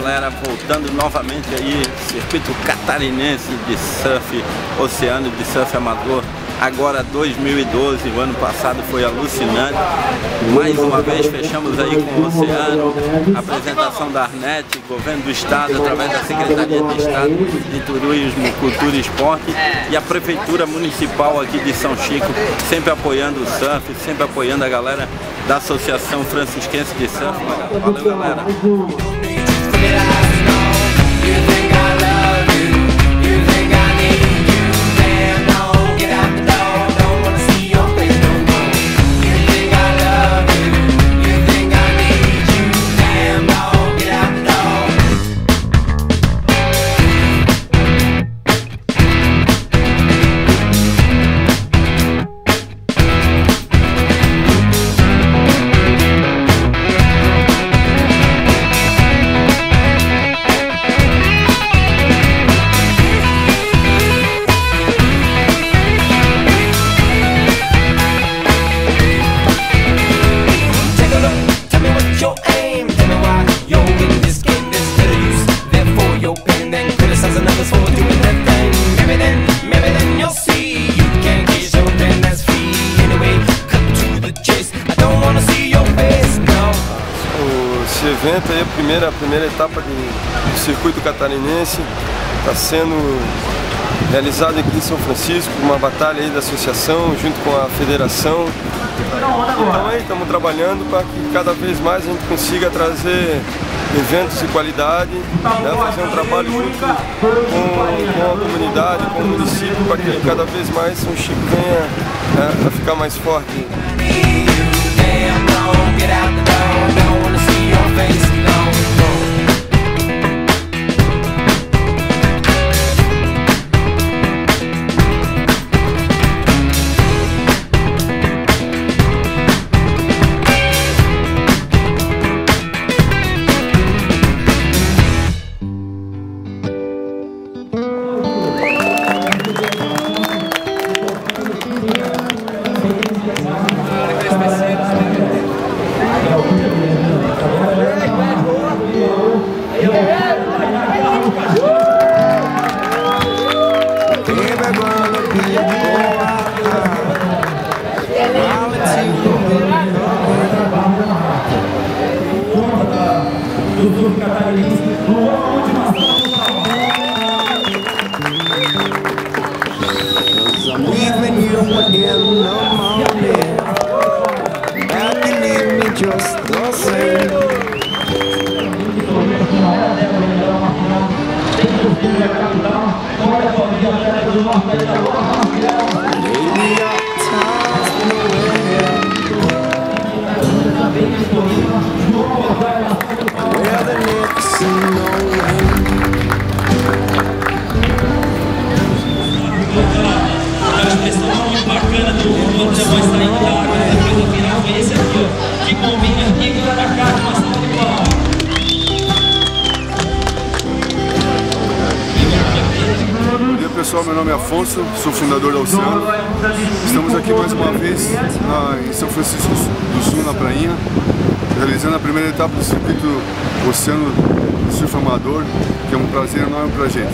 galera, voltando novamente aí, circuito catarinense de surf oceano, de surf amador. Agora 2012, o ano passado foi alucinante. Mais uma vez fechamos aí com o oceano, apresentação da Arnet, governo do estado, através da Secretaria de Estado de Turismo, Cultura e Esporte, e a Prefeitura Municipal aqui de São Chico, sempre apoiando o surf, sempre apoiando a galera da Associação Francisquense de Surf. Valeu, galera! Esse evento aí, a primeira etapa do circuito catarinense, está sendo realizado aqui em São Francisco, uma batalha aí da associação junto com a federação. Então aí estamos trabalhando para que cada vez mais a gente consiga trazer eventos de qualidade, né, fazer um trabalho junto com a comunidade, com o município, para que cada vez mais São Chico venha a ficar mais forte. Pessoal, meu nome é Afonso, sou fundador da Oceano. Estamos aqui mais uma vez em São Francisco do Sul, na Prainha, realizando a primeira etapa do circuito Oceano do Surf Amador, que é um prazer enorme para a gente.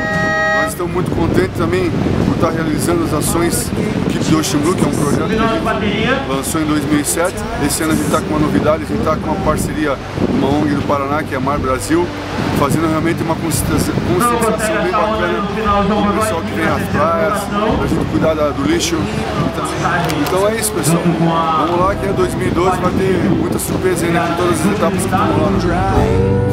Nós estamos muito contentes também por estar realizando as ações Keep the Ocean Blue, que é um projeto que a gente lançou em 2007. Esse ano a gente está com uma novidade, a gente está com uma parceria com uma ONG do Paraná, que é a Mar Brasil, fazendo realmente uma conscientização bem bacana do pessoal que vem às praias, a gente cuidar do lixo. Então é isso, pessoal. Vamos lá que é 2012, vai ter muita surpresa ainda com todas as etapas que estão lá no jogo.